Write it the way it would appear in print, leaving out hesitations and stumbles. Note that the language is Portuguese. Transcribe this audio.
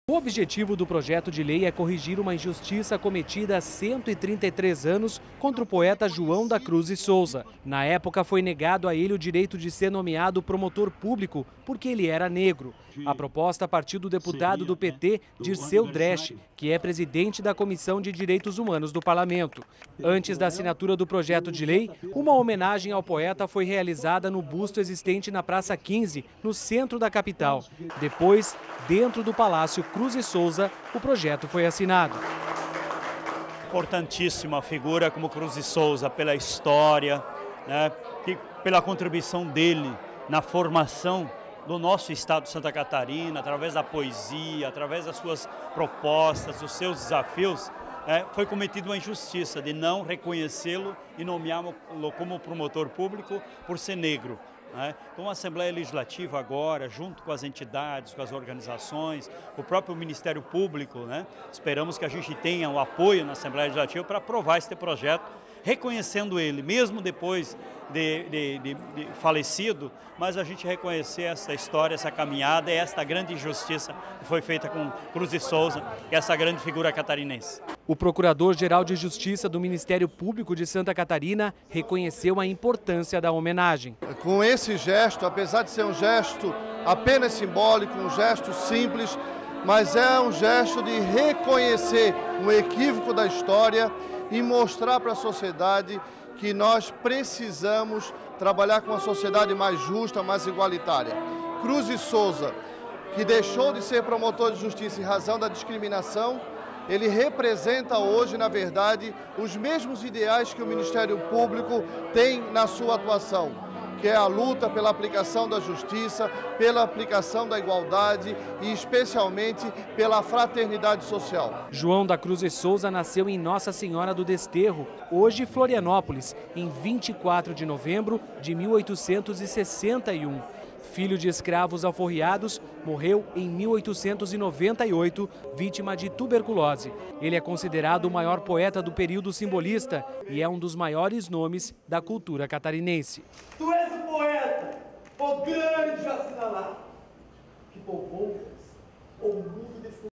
O objetivo do projeto de lei é corrigir uma injustiça cometida há 133 anos contra o poeta João da Cruz e Souza. Na época, foi negado a ele o direito de ser nomeado promotor público porque ele era negro. A proposta partiu do deputado do PT, Dirceu Dresch, que é presidente da Comissão de Direitos Humanos do Parlamento. Antes da assinatura do projeto de lei, uma homenagem ao poeta foi realizada no busto existente na Praça 15, no centro da capital. Depois, dentro do Palácio Cruz e Souza, o projeto foi assinado. Importantíssima figura como Cruz e Souza pela história, né, pela contribuição dele na formação do nosso estado de Santa Catarina, através da poesia, através das suas propostas, dos seus desafios. Foi cometida uma injustiça de não reconhecê-lo e nomeá-lo como promotor público por ser negro. Então a Assembleia Legislativa agora, junto com as entidades, com as organizações, o próprio Ministério Público, esperamos que a gente tenha o apoio na Assembleia Legislativa para aprovar este projeto, reconhecendo ele, mesmo depois de falecido, mas a gente reconhecer essa história, essa caminhada e esta grande injustiça que foi feita com Cruz e Souza, que é essa grande figura catarinense. O Procurador-Geral de Justiça do Ministério Público de Santa Catarina reconheceu a importância da homenagem. Com esse gesto, apesar de ser um gesto apenas simbólico, um gesto simples, mas é um gesto de reconhecer um equívoco da história e mostrar para a sociedade que nós precisamos trabalhar com uma sociedade mais justa, mais igualitária. Cruz e Souza, que deixou de ser promotor de justiça em razão da discriminação, ele representa hoje, na verdade, os mesmos ideais que o Ministério Público tem na sua atuação, que é a luta pela aplicação da justiça, pela aplicação da igualdade e especialmente pela fraternidade social. João da Cruz e Souza nasceu em Nossa Senhora do Desterro, hoje Florianópolis, em 24 de novembro de 1861. Filho de escravos alforriados, morreu em 1898, vítima de tuberculose. Ele é considerado o maior poeta do período simbolista e é um dos maiores nomes da cultura catarinense. Tu és o poeta, ó grande de assinalar, que povoas o mundo